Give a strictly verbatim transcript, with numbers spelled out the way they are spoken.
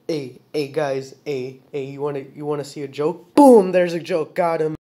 Hey, hey guys, hey, hey, you wanna you wanna see a joke? Boom, there's a joke, got him.